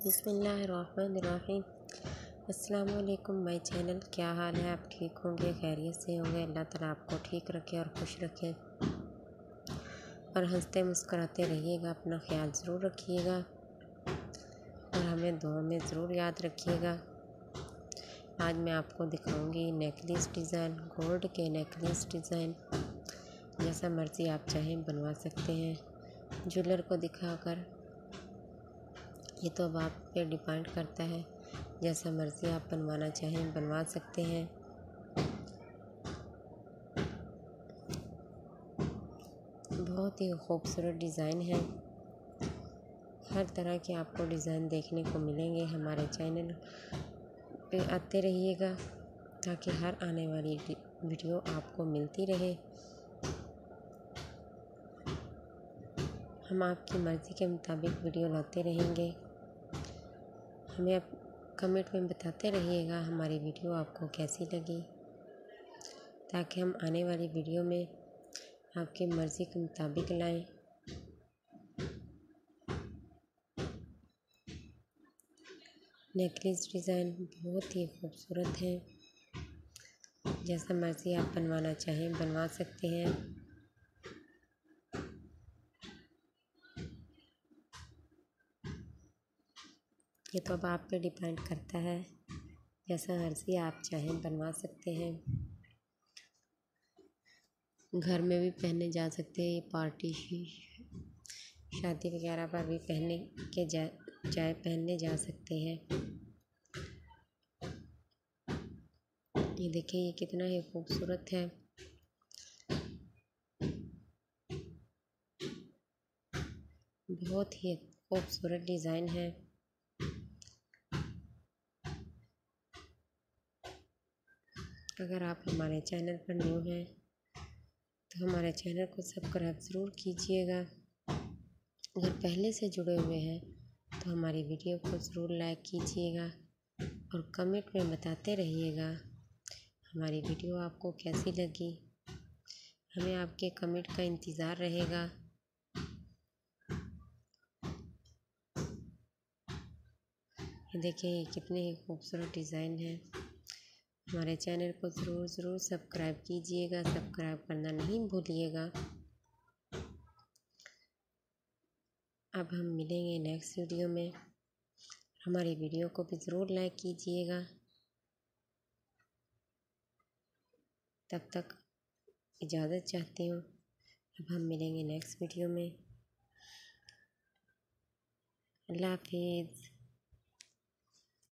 बिस्मिल्लाहिर्रहमानिर्रहीम। अस्सलाम वालेकुम माय चैनल। क्या हाल है? आप ठीक होंगे, खैरियत से होंगे। अल्लाह ताला आपको ठीक रखे और खुश रखे और हंसते मुस्कुराते रहिएगा। अपना ख्याल ज़रूर रखिएगा और हमें दुआ में ज़रूर याद रखिएगा। आज मैं आपको दिखाऊंगी नेकलेस डिज़ाइन, गोल्ड के नेकलेस डिज़ाइन। जैसा मर्ज़ी आप चाहें बनवा सकते हैं ज्वेलर को दिखाकर। ये तो अब आप पे डिपेंड करता है, जैसा मर्ज़ी आप बनवाना चाहें बनवा सकते हैं। बहुत ही खूबसूरत डिज़ाइन है। हर तरह के आपको डिज़ाइन देखने को मिलेंगे। हमारे चैनल पे आते रहिएगा ताकि हर आने वाली वीडियो आपको मिलती रहे। हम आपकी मर्ज़ी के मुताबिक वीडियो लाते रहेंगे। हमें आप कमेंट में बताते रहिएगा हमारी वीडियो आपको कैसी लगी, ताकि हम आने वाली वीडियो में आपकी मर्ज़ी के मुताबिक लाएं। नेकलेस डिज़ाइन बहुत ही खूबसूरत है। जैसा मर्ज़ी आप बनवाना चाहें बनवा सकते हैं। ये तो अब आप पे डिपेंड करता है, जैसा मर्ज़ी आप चाहें बनवा सकते हैं। घर में भी पहने जा सकते हैं। ये पार्टी शादी वगैरह पर भी पहनने जा सकते हैं। ये देखिए, ये कितना ही खूबसूरत है। बहुत ही खूबसूरत डिज़ाइन है। अगर आप हमारे चैनल पर न्यू हैं तो हमारे चैनल को सब्सक्राइब ज़रूर कीजिएगा। अगर पहले से जुड़े हुए हैं तो हमारी वीडियो को ज़रूर लाइक कीजिएगा और कमेंट में बताते रहिएगा हमारी वीडियो आपको कैसी लगी। हमें आपके कमेंट का इंतज़ार रहेगा। ये देखिए, ये कितने ही खूबसूरत डिज़ाइन है। हमारे चैनल को ज़रूर सब्सक्राइब कीजिएगा। सब्सक्राइब करना नहीं भूलिएगा। अब हम मिलेंगे नेक्स्ट वीडियो में। हमारी वीडियो को भी ज़रूर लाइक कीजिएगा। तब तक इजाज़त चाहती हूँ। अब हम मिलेंगे नेक्स्ट वीडियो में। अल्लाह हाफिज़।